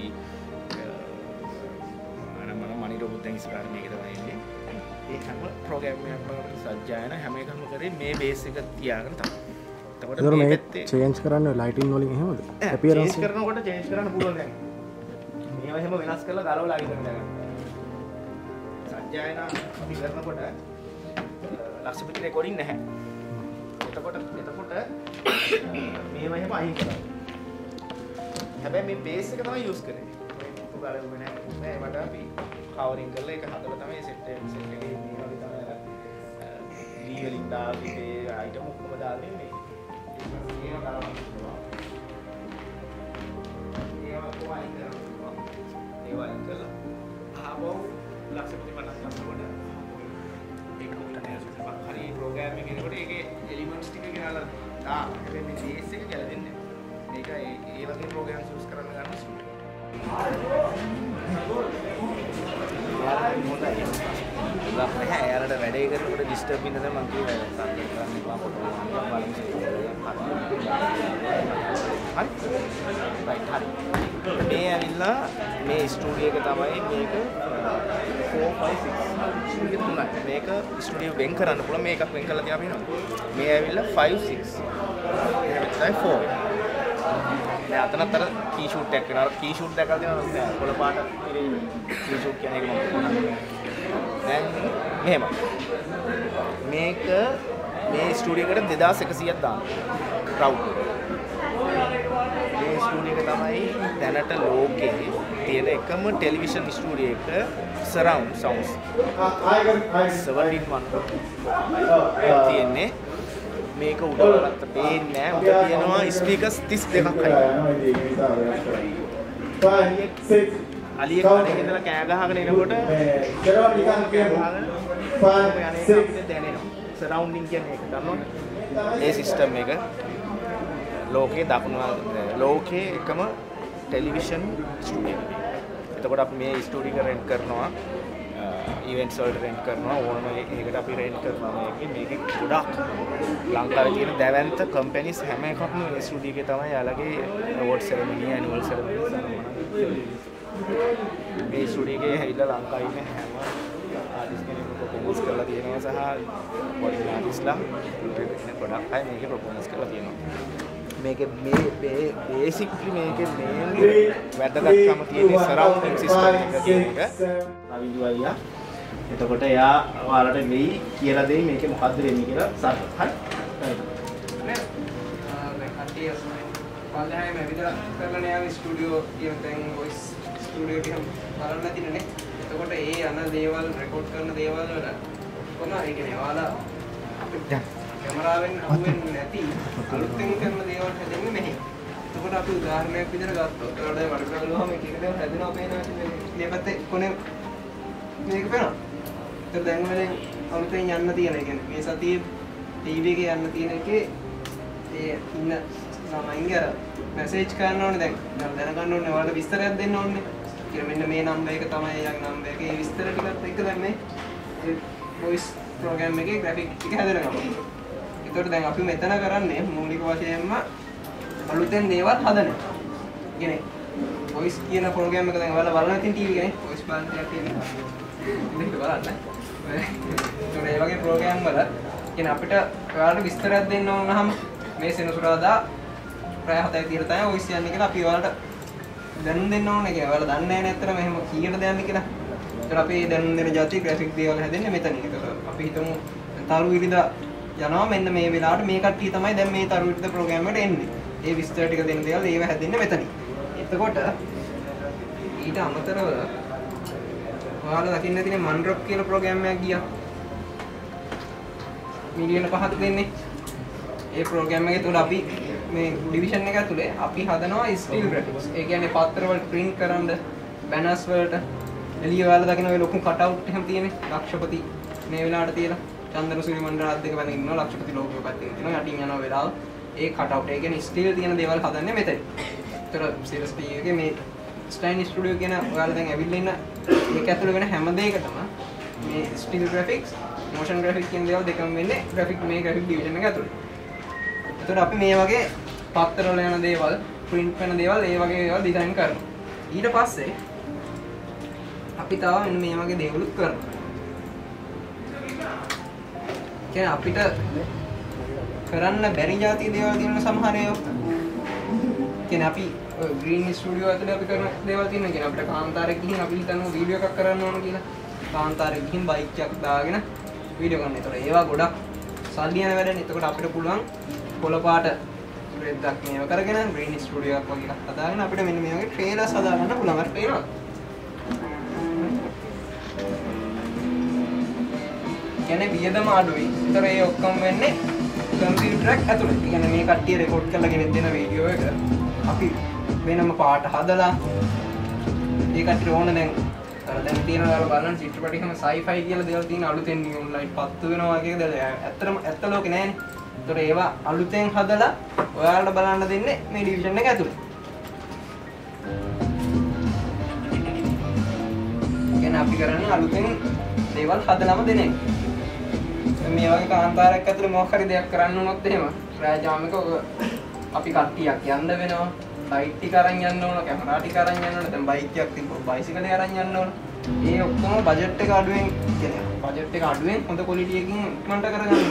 A: මනි රොබොට් දැන් ඉස්සරහට මේක තමයි ඉන්නේ. ඒ හැම ප්‍රෝග්‍රෑම් එකක්ම සජ්ජායන හැම එකම කරේ මේ බේස් එක තියාගෙන තමයි.
C: එතකොට මේ චේන්ජ් කරන්න ලයිටින් වලින් එහෙමද?
A: අපියරන්ස් චේන්ජ් කරනකොට චේන්ජ් කරන්න පුළුවන් දැන්. මේවා එහෙම වෙනස් කරලා ගලවලා අයින් කරන්න. සජ්ජායන අපි කරනකොට ලක්ෂපති රෙකෝඩින් නැහැ. එතකොට මේවා එහෙම අයින් කරනවා. හැබැයි මේ බේස් එක තමයි යූස් කරන්නේ. උගලුනේ නැහැ. ඒකට අපි කවරින් කරලා ඒක හදලා තමයි සෙට් එකේ මේ වගේ තමයි අර ලී වලින් දාපු මේ අයිටම් ඔක්කොම දාන්නේ මේ. ඒවා ගලවන්න පුළුවන්. ඒවා කොහොමද කරන්නේ? ඒවා ඉතලා ආවෝ ලක්ෂපති 50ක් වඩා ඒක උඩට ඇවිල්ලා හරි ප්‍රෝග්‍රෑම් එකේ එනකොට ඒකේ එලිමන්ට්ස් ටික ගෙනල්ලා දාන්න. හැබැයි මේ බේස් එක ගැලවෙන්නේ නැහැ. මේක ඒ වගේ ප්‍රෝග්‍රෑම්ස් යූස් කරන්න ගන්න සුළු. යාලට වැඩේ කරනකොට ඩිස්ටර්බ් වෙන දේ මම කියනවා සම්පූර්ණ කරන්න එපා ෆොටෝ බලන්න. හරි. මේ ඇවිල්ලා මේ ස්ටුඩියෝ එක තමයි මේක 4 5 6 ස්ටුඩියෝ තුනයි. මේක ස්ටුඩියෝ වෙන් කරන්න පුළුවන් මේකක් වෙන් කරලා තියා පේනවා. මේ ඇවිල්ලා 5 6 එහෙනම් 4. දැන් අතනත් අර කී ෂූට් එකක් වෙනවා. කී ෂූට් දැකලා තියෙනවා කොළ පාට කී ෂූට් කියන එක මම දැන් මෙහෙම මේක මේ ස්ටුඩියෝ එකට 2100ක් දාන්න ක්‍රවුඩ් මේ ස්ටුඩියෝ එක තමයි දැනට ලෝකේ තියෙන එකම ටෙලිවිෂන් ස්ටුඩියෝ එක සරවුන්ඩ් සවුන්ඩ්ස් 7-in-1 තියෙන්නේ මේක උඩට පේන්නේ නැහැ. උඩ තියෙනවා ස්පීකර්ස් 32ක් හයි. අලියෙක් කඩේ ඉඳලා කෑ ගහගෙන එනකොට සරවුන්ඩින් කියන්නේ ඒක දන්නවද? මේ සිස්ටම් එක ලෝකේ ලෝකේ එකම ටෙලිවිෂන් ස්ටුඩියෝ එක. එතකොට අපි මේ ස්ටුඩියෝ එක රෙන්ට් කරනවා. ඉවෙන්ට්ස් වලට රෙන්ට් කරනවා. ඕනම එකකට අපි රෙන්ට් කරනවා. මේකේ ගොඩක් ලංකාවේ තියෙන දැවැන්ත කම්පැනිස් හැම එකක්ම මේ ස්ටුඩියෝ එකේ තමයි යාළගේ අවෝඩ් සෙරමනි, ඇනුවල් සෙරමනි මේ ස්ටුඩියෝ එකේ හැයිලා ලංකාවේ ඉන්න හැම ආටිස්ට් කෙනෙක්ම ප්‍රොපෝස් කරලා තියෙනවා සහ පොඩි ආටිස්ට්ලා ගොඩක් අය මේකේ ප්‍රොපෝස් කරලා තියෙනවා. මේකේ මේ බේසික්ලි මේකේ මේන්ලි වැදගත්කම තියෙන සරවුන්ඩින් සිස්ටම් එක කියන එක. නවිදු අයියා. එතකොට එයා ඔයාලට වෙයි කියලා දෙයි මේකේ මොකද්ද වෙන්නේ කියලා සර්. හරි.
D: දැන් පල්ලෙහාම ඇවිදලා කරගෙන යන ස්ටුඩියෝ කියන තැන් වොයිස් ස්ටුඩියෝ එක බලන්න තියෙනනේ. එතකොට ඒ අන දේවල් රෙකෝඩ් කරන දේවල් වල කොහොමද ඒ කියන්නේ ඔයාලා අපිට කැමරාවෙන් අහුවෙන්නේ නැති අලුතෙන් කරන දේවල් හැදෙන්නේ නැහැ. එතකොට අපි උදාහරණයක් විදිහට ගත්තොත් ඒකට වඩ බලුවාම එක එක දේවල් හැදෙනවා පේනවා මේ පැත්තේ කොනේ මේක පේනවා. ඒත් දැන් වලින් අලුතෙන් යන්න තියෙන. ඒ කියන්නේ මේ සතියේ ටීවී එකේ යන්න තියෙන එකේ ඒ ඉන්න ළමයින්ගේ අර මැසේජ් කරන්න ඕනේ දැන් දැනගන්න ඕනේ ඔයාලට විස්තරයක් දෙන්න ඕනේ කියලා මෙන්න මේ නම්බර් එක තමයි යාගේ නම්බර් එකේ විස්තර ටිකත් එක්ක දැන් මේ voice program එකේ graphic ටික හැදෙනවා. ඒතකොට දැන් අපි මෙතන කරන්නේ මූලික වශයෙන්ම අලුතෙන් දේවල් හදන. කියන්නේ voice කියන program එක දැන් ඔයාලා බලන ඉතින් TV එකනේ voice බලන්න තියෙනවා. මේක බලන්න. ඒ වගේ program වල කියන අපිට ඔයාලට විස්තරයක් දෙන්න ඕන නම් මේ සෙනසුරාදා ප්‍රය 7යි තියලා තමයි voice යන්නේ කියලා අපි ඔයාලට දැනුම් දෙන්න ඕනේ කියලා. ඔයාලා දන්නේ නැහැ නේ අතන මෙහෙම කීයටද යන්නේ කියලා. ඒතර අපි දැනුම් දෙන જાති graphic දේවල් හැදෙන්නේ මෙතන. ඒතර අපි හිතමු තරු ඉරිදා යනවා මෙන්න මේ වෙලාවට මේ කට්ටිය තමයි දැන් මේ තරු ඉරිදා program එකට එන්නේ. ඒ විස්තර ටික දෙන්න දේවල් ඒව හැදෙන්නේ මෙතන. එතකොට ඊට අමතරව ඔයාලා දකින්න තියෙන මන්ඩ්‍රොප් කියලා ප්‍රෝග්‍රෑම් එකක් ගියා. මිලියන 5ක් දෙන්නේ. ඒ ප්‍රෝග්‍රෑම් එකේ තුල අපි මේ ඩිවිෂන් එක ඇතුලේ අපි හදනවා ස්ටිල් ග්‍රැෆික්ස්. ඒ කියන්නේ පත්‍ර වල print කරන්න බැනර්ස් වලට එළිය ඔයාලා දකින්න ඔය ලොකු කට් අවුට් එකක් තියෙන්නේ. ලක්ෂපති මේ වෙලාවට තියලා චන්ද්‍රසූරි මණ්ඩල දෙක වැඳගෙන ඉන්නවා. ලක්ෂපති ලෝගෝ පැත්තේ තියෙනවා. යටින් යනවා වෙලාව. ඒ කට් අවුට් ඒ කියන්නේ ස්ටිල් තියෙන දේවල් හදන්නේ මෙතන. ඒතර Sirasa Stein එකේ මේ Stein Studio කියන ඔයාලා දැන් ඇවිල්ලා ඉන්න මේක ඇතුළේ වෙන හැම දෙයකටම මේ still graphics, motion graphics කියන දේවල් දෙකම වෙන්නේ graphic මේ graphic division එක ඇතුළේ. ඒතකොට අපි මේ වගේ පත්තර වල යන දේවල්, print වෙන දේවල්, ඒ වගේ දේවල් design කරනවා. ඊට පස්සේ අපි තව මෙන්න මේ වගේ දේවලුත් කරනවා. කියන්නේ අපිට කරන්න බැරි જાති දේවල් තියෙන සමහර ඒවා. කියන්නේ අපි green studio ඇතුලේ අපි කරන දේවල් තියෙනවා. කියන්නේ අපිට කාන්තාරේ ගිහින් අපි හිතනවා වීඩියෝ එකක් කරන්න ඕන කියලා. කාන්තාරේ ගිහින් බයික් එකක් දාගෙන වීඩියෝ කරන්න. ඒතකොට ඒවා ගොඩක් සල්ලි යන වැඩනේ. එතකොට අපිට පුළුවන් පොළ පාට රෙද්දක් මේව කරගෙන green studio එකක් වගේ එකක් හදාගෙන අපිට මෙන්න මේ වගේ trailers හදාගන්න පුළුවන්. අර පේනවා. කියන්නේ වියදම අඩුයි. ඒතර ඒ ඔක්කොම වෙන්නේ කම්පියුටර් එක ඇතුලේ. කියන්නේ මේ කට්ටිය රෙකෝඩ් කරලා ගෙනෙත් දෙන වීඩියෝ එක අපි වෙනම පාට හදලා ඒ කට්ටිය ඕන දැන් අර දැන් තියෙනවා බලන්න චිත්‍රපටි හැම sci-fi කියලා දේවල් තියෙන අලුතෙන් නියුන් ලයිට් පත්තු වෙනවා වගේ දේවල් ඇත්තටම ඇත්ත ලෝකේ නෑනේ. ඒතර ඒවා අලුතෙන් හදලා ඔයාලට බලන්න දෙන්නේ මේ ඩිවිෂන් එක ඇතුලේ. කියන්නේ අපි කරන්නේ අලුතෙන් දේවල් හදලාම දෙන එක. මේ වගේ කාන්තාරයක් ඇතුලේ මොකක් හරි දෙයක් කරන්න වුණොත් එහෙම රෑ ජාම් එක අපි කට්ටියක් යන්න වෙනවා. ලයිට් ටික අරන් යන්න ඕන, කැමරා ටික අරන් යන්න ඕන. දැන් බයික් එකක් තිබ්බොත් බයිසිකලේ අරන් යන්න ඕන. ඒ ඔක්කොම බජට් එක අඩුවෙන් කියන්නේ බජට් එක අඩුවෙන් හොඳ ක්වොලිටි එකකින් ඉක්මනට කරගන්න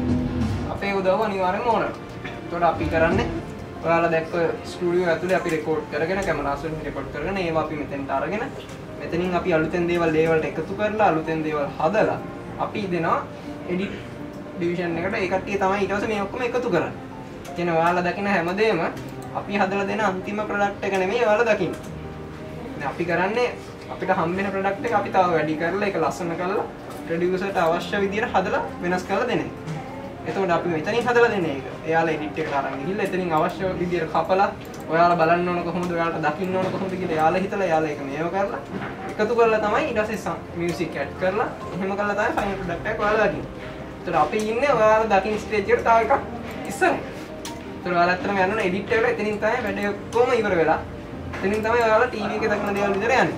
D: අපේ උදව්ව අනිවාර්යෙන්ම ඕන. ඒතකොට අපි කරන්නේ ඔයාලා දැක්ක ස්ටුඩියෝ ඇතුලේ අපි රෙකෝඩ් කරගෙන කැමරාස් වලින් රෙකෝඩ් කරගෙන ඒවා අපි මෙතෙන්ට අරගෙන මෙතනින් අපි අලුතෙන් දේවල් වලට එකතු කරලා අලුතෙන් දේවල් හදලා අපි දෙනවා එඩිට් ඩිවිෂන් එකට. ඒ කට්ටිය තමයි ඊට පස්සේ මේ ඔක්කොම එකතු කරන්නේ. කියන්නේ ඔයාලා දකින හැමදේම අපි හදලා දෙන අන්තිම ප්‍රොඩක්ට් එක නෙමෙයි ඔයාලා දකින්නේ. දැන් අපි කරන්නේ අපිට හම්බ වෙන ප්‍රොඩක්ට් එක අපි තව වැඩි කරලා ඒක ලස්සන කරලා ප්‍රොඩියුසර්ට අවශ්‍ය විදියට හදලා වෙනස් කරලා දෙන එක. එතකොට අපි මෙතනින් හදලා දෙන එක. එයාලා එඩිට් එකට අරන් ගිහිල්ලා එතනින් අවශ්‍ය විදියට කපලා ඔයාලා බලන්න ඕන කොහොමද, ඔයාලට දකින්න ඕන කොහොමද කියලා එයාලා හිතලා එයාලා ඒක මේව කරලා එකතු කරලා තමයි ඊට පස්සේ මියුසික් ඇඩ් කරලා එහෙම කරලා තමයි ෆයිනල් ප්‍රොඩක්ට් එක ඔයාලා දකින්නේ. ඒතකොට අපි ඉන්නේ ඔයාලා දකින්න ස්ටේජ් එකට තව එකක් ඉස්සරහ. ඒතකොට ඔයාලා අත්‍තරම යන්න ඕන එඩිට් එකට. එතනින් තමයි වැඩේ ඔක්කොම ඉවර වෙලා. එතනින් තමයි ඔයාලා ටීවී එකේ දකින්න දේවල් විතර යන්නේ.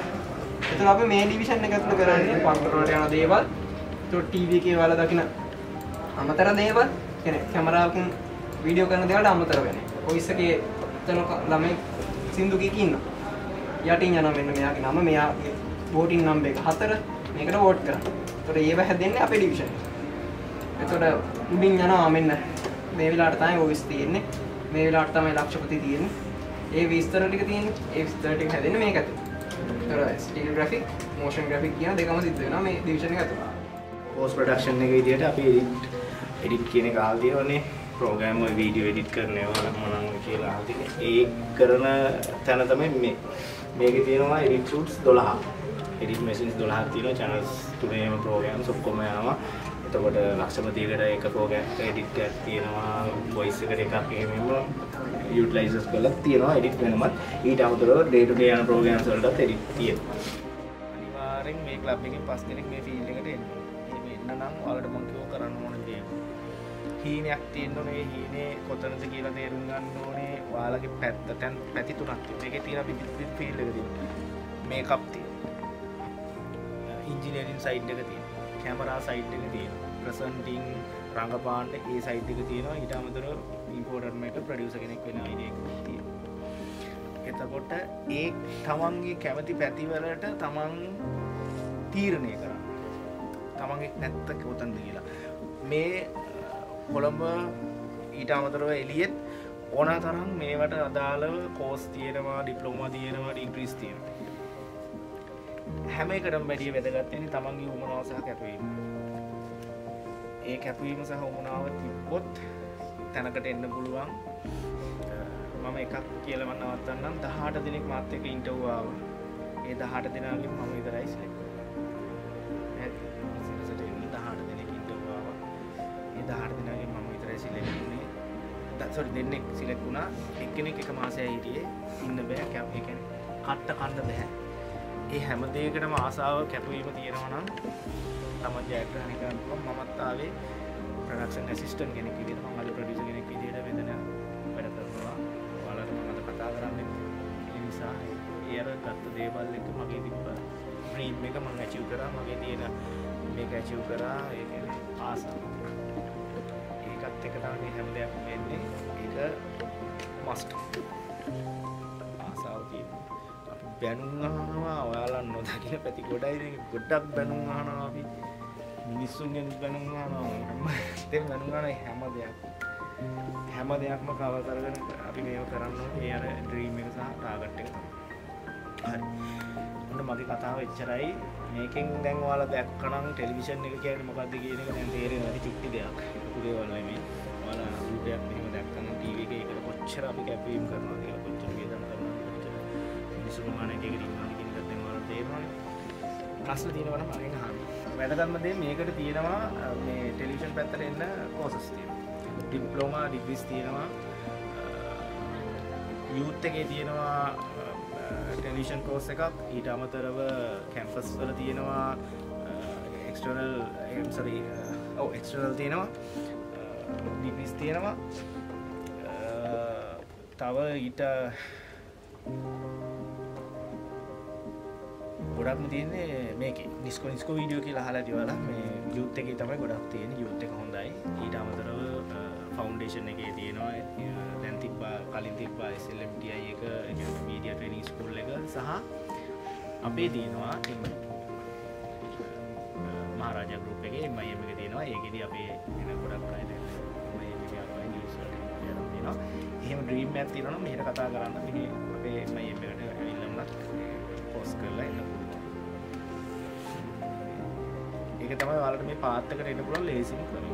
D: ඒතකොට අපි මේ ඩිවිෂන් එක ඇතුළේ කරන්නේ පත්තර වලට යන දේවල්. ඒතකොට ටීවී එකේ ඔයාලා දකින්න අමතර දේවල්, කියන්නේ කැමරාවකින් වීඩියෝ කරන දේවල්ට අමතර වෙන්නේ. වොයිස් එකේ තන ළමයි සින්දු කීක ඉන්නවා. යටින් යනවා මෙන්න මෙයාගේ නම, මෙයාගේ වෝටින් නම්බර් එක 4 මේකට වෝට් කරන්න. ඒතකොට ඒව හැදෙන්නේ අපේ ඩිවිෂන් එකේ. ඒතකොට උඩින් යනවා මෙන්න මේ වෙලාවට තමයි වොයිස් තියෙන්නේ. මේ වෙලාවට තමයි ලක්ෂපති තියෙන්නේ. ඒ විස්තර ටික තියෙන්නේ. ඒ විස්තර ටික හැදෙන්නේ මේක ඇතුළේ. ඒතකොට ස්ටිල් ග්‍රැෆික්, මොෂන් ග්‍රැෆික් කියන දෙකම සිද්ධ වෙනවා මේ ඩිවිෂන් එක ඇතුළේ.
A: පෝස්ට් ප්‍රොඩක්ෂන් එක විදියට අපි එඩිට් කියන එක ආල් දියවනේ ප්‍රෝග්‍රෑම් ඔය වීඩියෝ එඩිට් කරන ඒවා මොනවා කියලා ආල් දිනේ. ඒ කරන තැන තමයි මේකේ තියෙනවා එඩිට් ටූල්ස් 12. එඩිට් මැෂින්ස් 12ක් තියෙනවා. channels තුනේම ප්‍රෝග්‍රෑම්ස් ඔක්කොම යනවා. එතකොට ලක්ෂපතියකට එක ප්‍රෝග්‍රෑම් එඩිට් එකක් තියෙනවා. වොයිස් එකට එකක් එහෙමම යුටිලයිසර්ස් කරලා තියෙනවා එඩිට් වෙනමත්. ඊට අමතරව ඩේ ටු ඩේ යන ප්‍රෝග්‍රෑම්ස් වලටත් එඩිට් තියෙනවා. අනිවාර්යෙන් මේ ක්ලබ් එකෙන් 5 දෙනෙක් මේ ෆීල්ඩ් එකට එන්න. නම් ඔයාලට මම කියව කරන්න ඕන දේ. හීනයක් තියෙන්න ඕනේ. හීනේ කොතනද කියලා තේරුම් ගන්න ඕනේ. ඔයාලගේ පැත්තෙන් පැති තුනක් තියෙනවා. මේකේ තියෙන අපි ෆීල්ඩ් එක තියෙනවා. මේකප් තියෙනවා. ඉන්ජිනියරින් සයිඩ් එක තියෙනවා. කැමරා සයිඩ් එක තියෙනවා. ප්‍රසන්ටිං රංගපාන්න ඒ සයිඩ් එක තියෙනවා. ඊට අමතරව ඉම්පෝර්ටර් මේක ප්‍රොඩියුසර් කෙනෙක් වෙන අයිඩියා එකක් තියෙනවා. එතකොට ඒ තමන්ගේ කැමති පැතිවලට තමන් තීරණය කරන්න. තමන්ගේ නැත්ත කොතනද කියලා. මේ කොළඹ ඊට අමතරව එළියෙත් ඕන තරම් මේවට අදාළව කෝස් තියෙනවා, ඩිප්ලෝමා තියෙනවා, ඩිග්‍රීස් තියෙනවා. හැම එකටම වැඩිය වැදගත් වෙන්නේ තමන්ගේ උමනාව සහ කැපවීම. ඒ කැපවීම සහ උමනාව තිබ්බොත් තැනකට එන්න පුළුවන්. මම එකක් කියලා මම නවත්තන්නම්. 18 දිනක් මාත් එක්ක ඉන්ටර්විව් ආවා. ඒ 18 දිනාගෙන් මම විතරයි සිලෙක්ට් වුණේ. සිරසට එන්නේ 18 දිනක් ඉන්ටර්විව් ආවා. ඒ 18 දිනාගෙන් මම විතරයි සිලෙක්ට් වුණේ. දෙන්නෙක් සිලෙක්ට් වුණා. එක්කෙනෙක් එක මාසයක් හිටියේ. ඉන්න බෑ. ඒ කියන්නේ කට්ට කන්න බෑ. ඒ හැම දෙයකටම ආසාව කැපවීම තියෙනවා නම් තමයි ජයග්‍රහණය කරන්න පුළුවන්. මමත් ආවේ ප්‍රොඩක්ෂන් ඇසිස්ටන්ට් කෙනෙක් විදිහට. මම අද ප්‍රොඩියුසර් කෙනෙක් විදිහට මෙතන වැඩ කරනවා. ඔයාලට මම අද කතා කරන්නේ ඒ නිසා ඒ අර ගත්ත දේවල් එක මගේ තිබ්බ ඩ්‍රීම් එක මම ඇචීව් කරා. මගේ තියෙන මේක ඇචීව් කරා. ඒ කියන්නේ ආසාව. ඒකත් එක තමයි හැම දෙයක්ම වෙන්නේ. ඒක මස්ට්. ආසාව තියෙනවා. අපි බැනුම් අහනවා. ඔයාලා නොදකින පැති ගොඩයි. ගොඩක් බැනුම් අහනවා අපි. මිනිස්සුන්ගෙන් බැනුම් අහනවා. දැන් බැනුම් අහන හැම දෙයක්ම කවර් කරගෙන අපි මේව කරන්න ඕනේ. ඒ අර ඩ්‍රීම් එක සහ ටාගට් එක තමයි. හරි. ඔන්න මගේ කතාව එච්චරයි. මේකෙන් දැන් ඔයාලා දැක්කනම් ටෙලිවිෂන් එක කියන්නේ මොකක්ද කියන එක දැන් තේරෙනවා. ඇති චුට්ටි දෙයක්. දේවල් නෙමෙයි. ඔයාලා රූපයක් මෙහෙම දැක්කම ටීවී එකේ ඒකට කොච්චර අපි කැපවීම කරනවද කියලා කොච්චර වේදන කරනවද කොච්චර මිනිස්සුන් මානෙක එකට ඉන්නවද කියන එක දැන් ඔයාලා තේරෙනවනේ. ප්‍රශ්න තියෙනවා නම් මගෙන් අහන්න. වැදගත්ම දේ මේකට තියෙනවා මේ ටෙලිවිෂන් පැත්තට එන්න කෝසස් තියෙනවා. ඩිප්ලෝමා ඩිග්‍රීස් තියෙනවා. යූත් එකේ තියෙනවා ටෙලිවිෂන් කෝස් එකක්. ඊට අමතරව කැම්පස් වල තියෙනවා එක්ස්ටර්නල් තියෙනවා. ඩිග්‍රීස් තියෙනවා. තව ඊට ගොඩක්ම තියෙන්නේ මේකේ නිස්කෝ වීඩියෝ කියලා අහලා ඉවරලා මේ යූත් එකේ තමයි ගොඩක් තියෙන්නේ. යූත් එක හොඳයි. ඊට අමතරව ෆවුන්ඩේෂන් එකේ තියෙනවා. දැන් කලින් තිබ්බා SLMTI එක මීඩියා ට්‍රේනින් ස්කූල් එක සහ අපේ තියෙනවා මහරජා ගෲප් එකේ MIM එක තියෙනවා. ඒකෙදි අපේ වෙන ගොඩක් අය MIM එකේ අපේ නිවුස් වලට තියෙනවා. එහෙම ඩ්‍රීම් එකක් තියෙනවා නම් මෙහෙට කතා කරන්න. මෙහි අපේ MIM එකට ඇවිල්ලා උනත් පෝස්ට් කරලා එන්න පුළුවන්. ඒක තමයි ඔයාලට මේ පාත් එකට එන්න පුළුවන් ලේසිම ක්‍රමය.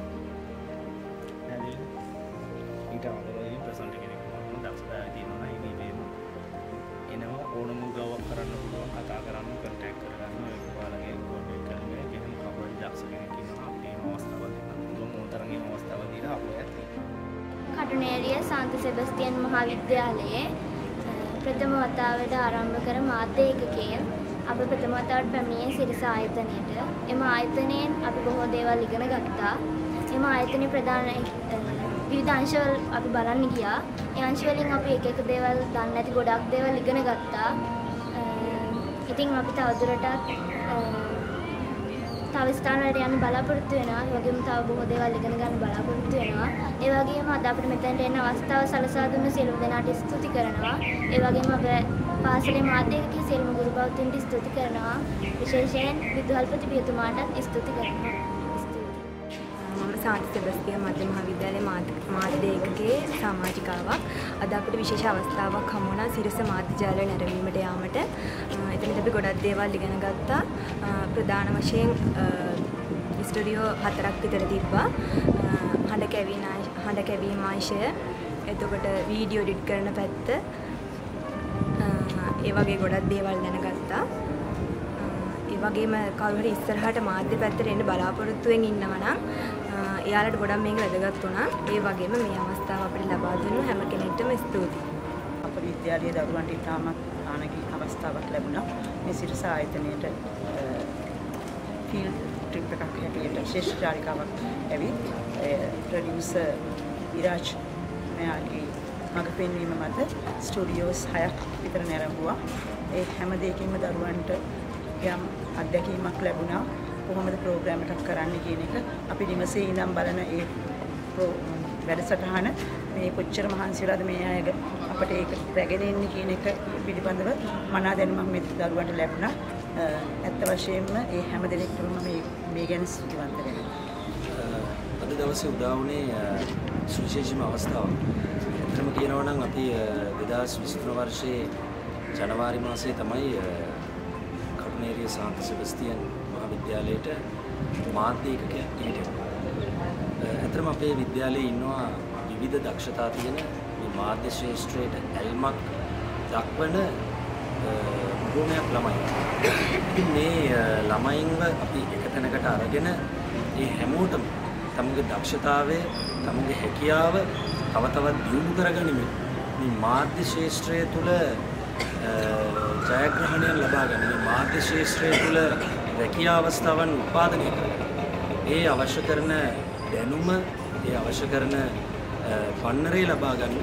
A: හරිද? ඊට අමතරව ප්‍රසන්ට් කෙනෙක් වුණා දක්ෂතාවය තියෙනවා නම් ඉතින් එනවා ඕනම උදව්වක් කරන්න පුළුවන්. කතා කරන්න කන්ටැක්ට් කරගන්න ඔයාලගේ කොන්ටැක්ට් කරගෙන එහෙම කවුරු දක්ෂ කෙනෙක් ඉන්නවා අපේ අවස්ථාවල් දෙන්න මොනතරම් අවස්ථාවල් දීලා අපෝ ඇති.
E: කටුනේරිය සාන්ත සෙබස්තියන් මහාවිද්‍යාලයේ ප්‍රථම වතාවට ආරම්භ කර මාධ්‍ය ඒකකය අප ප්‍රථම වතාවට පැමිණියේ සිරිස ආයතනයට. එම ආයතනයෙන් අපි බොහෝ දේවල් ඉගෙන ගත්තා. එම ආයතනයේ ප්‍රධාන විවිධ අංශවල අපි බලන්න ගියා. ඒ අංශ වලින් අපි එක එක දේවල් දන්නේ නැති ගොඩක් දේවල් ඉගෙන ගත්තා. ඉතින් අපි තවදුරටත් තව ස්ථාන වලට යන්න බලාපොරොත්තු වෙනවා. ඒ වගේම තව බොහෝ දේවල් ඉගෙන ගන්න බලාපොරොත්තු වෙනවා. ඒ වගේම අද අපිට මෙතනට එන්න අවස්ථාව සලසා දුන්න සියලුම දෙනාට ස්තුති කරනවා. ඒ වගේම අපේ පාසලේ මාධ්‍යකයේ සියලුම ගුරු බෞද්ධන්ට ස්තුති කරනවා. විශේෂයෙන් විදුහල්පති පියතුමාටත් ස්තුති කරනවා.
F: මම සාන්ත සෙබස්තියන් මධ්‍ය මහාවිද්‍යාලයේ මාධ්‍ය ඒකකයේ සමාජිකාවක්. අද අපිට විශේෂ අවස්ථාවක් හමු වුණා සිරස මාධ්‍ය ජාලය නැරඹීමට යාමට. එතනදී අපි ගොඩක් දේවල් ඉගෙන ගත්තා. ප්‍රධාන වශයෙන් ස්ටුඩියෝ 4ක් විතර තිබ්බා. හඬ කැවීම අංශය, එතකොට වීඩියෝ එඩිට් කරන පැත්ත, ඒ වගේ ගොඩක් දේවල් දැනගත්තා. ඒ වගේම කවුරු හරි ඉස්සරහට මාධ්‍ය පැත්තට එන්න බලාපොරොත්තුෙන් ඉන්නවා නම් එයාලට ගොඩක් මේක වැදගත් වුණා. ඒ වගේම මේ අවස්ථාව අපිට ලබා දුන්න හැම කෙනෙක්ටම ස්තුතියි.
G: අපේ විද්‍යාලයේ දරුවන්ට ඉතාමත් ආනගී අවස්ථාවක් ලැබුණා. මේ සිරස ආයතනයේට ෆීල්ඩ් ට්‍රිප් එකක් හැටියට ශිෂ්ට චාරිකාවක් ඇවිත් ප්‍රොඩියුසර් විරාජ් මෙයාගේ මඟ පෙන්වීම මත ස්ටුඩියෝස් 6ක් විතර නැරඹුවා. ඒ හැම දෙයකින්ම දරුවන්ට යම් අත්දැකීමක් ලැබුණා. කොහොමද ප්‍රෝග්‍රෑම් එකක් කරන්න කියන එක අපි නිවසේ ඉඳන් බලන ඒ වැඩසටහන මේ කොච්චර මහන්සියලාද මේ අය අපිට ඒක රැගෙන එන්නේ කියන එක පිළිබඳව මනා දැනුමක් මේ දරුවන්ට ලැබුණා. ඇත්ත වශයෙන්ම ඒ හැම දෙනෙක්ටම මේ ගැන ස්තුතිවන්ත වෙනවා.
H: අද දවසේ උදා වුණේ සුවිශේෂීම අවස්ථාවක්. ඇත්තටම කියනවා නම් අපි 2023 වර්ෂයේ ජනවාරි මාසයේ තමයි කරුණේරිය සාන්ත සෙබස්තියන් මහාවිද්‍යාලයට මාධ්‍ය ඒකකයක් හිටියා. ඇත්තටම අපේ විද්‍යාලයේ ඉන්නවා විවිධ දක්ෂතා තියෙන මේ මාධ්‍ය ශ්‍රේෂ්ඨයට ඇල්මක් දක්වන ගුණයක් ළමයි. ඉතින් මේ ළමයින්ව අපි එක තැනකට අරගෙන මේ හැමෝටම තමුගේ දක්ෂතාවය, තමුගේ හැකියාව තව තවත් දියුණු කරගනිමින් මේ මාධ්‍ය ශාස්ත්‍රය තුළ ජයග්‍රහණයන් ලබා ගන්න, මේ මාධ්‍ය ශාස්ත්‍රය තුළ රැකියා අවස්ථාවන් උත්පාදනය කරගන්න. ඒ අවශ්‍ය කරන දැනුම, ඒ අවශ්‍ය කරන පන්නරේ ලබා ගන්න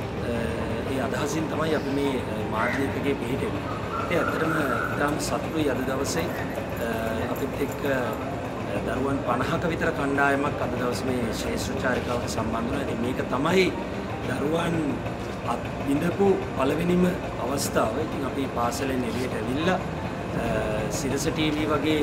H: ඒ අදහසින් තමයි අපි මේ මාධ්‍ය එකකේ පිහිටෙන්නේ. ඒ ඇත්තටම ඉතාම සතුටුයි අද දවසේ අපිත් එක්ක දරුවන් 50ක විතර කණ්ඩායමක් අද දවසේ මේ ශාස්ත්‍රචාරිකාවට සම්බන්ධ වෙනවා. ඉතින් මේක තමයි දරුවන් විඳපු පළවෙනිම අවස්ථාව. ඉතින් අපි පාසලෙන් එළියට ඇවිල්ලා සිරස ටීවී වගේ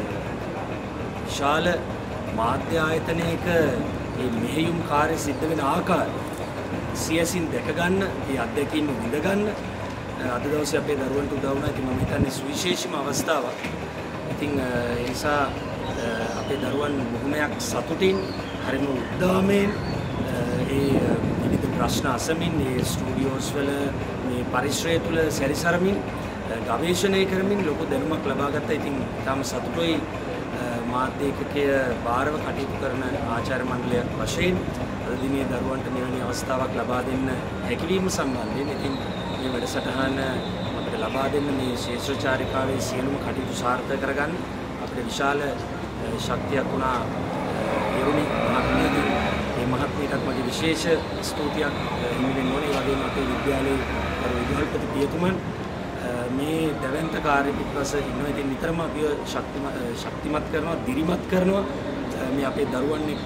H: විශාල මාධ්‍ය ආයතනයක මේ මෙහෙයුම් කාර්ය සිද්ධ වෙන ආකාරය සියසින් දැක ගන්න, ඒ අත්දැකීම් විඳ ගන්න අද දවසේ අපේ දරුවන්ට උදව් වුණා. ඉතින් මම හිතන්නේ සුවිශේෂීම අවස්ථාවක්. ඉතින් ඒ නිසා අපේ දරුවන් බොහොමයක් සතුටින්, හරිම උද්දාමයෙන් ඒ විවිධ ප්‍රශ්න අසමින්, මේ ස්ටුඩියෝස් වල මේ පරිශ්‍රය තුළ සැරිසරමින්, ගවේෂණය කරමින් ලොකු දැනුමක් ලබා ගත්තා. ඉතින් තාම සතුටුයි මාධ්‍ය ඒකකය භාරව කටයුතු කරන ආචාර්ය මණ්ඩලයක් වශයෙන් අද දිනේ දරුවන්ට මෙවැනි අවස්ථාවක් ලබා දෙන්න හැකියවීම සම්බන්ධයෙන්. ඉතින් මේ වැඩසටහන අපිට ලබා දෙන්න මේ ශාස්ත්‍රචාරිකාවේ සියලුම කටයුතු සාර්ථක කරගන්න අපිට විශාල ශක්තියක් වුණා. යරුණි මහත්මියගේ මේ මහත්මියටත් මගේ විශේෂ ස්තුතියක් හිමි වෙන්න ඕනේ. ඒ වගේම අපේ විද්‍යාලයේ විදුහල්පති පියතුමන් මේ දැවැන්ත කාර්ය පිටපස ඉන්නවා. ඉතින් නිතරම අපිව ශක්තිමත් කරනවා, දිරිමත් කරනවා මේ අපේ දරුවන් එක්ක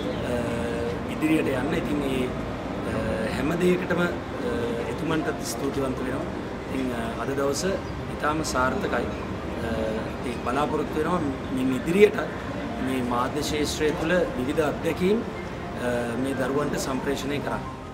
H: ඉදිරියට යන්න. ඉතින් මේ හැම දෙයකටම එතුමන්ට ස්තුතිවන්ත වෙනවා. ඉතින් අද දවස ඉතාම සාර්ථකයි. ඒ බලාපොරොත්තු වෙනවා මින් ඉදිරියට මේ මාධ්‍ය ශාස්ත්‍රය තුළ විවිධ අත්දැකීම් මේ දරුවන්ට සම්ප්‍රේෂණය කරන්න.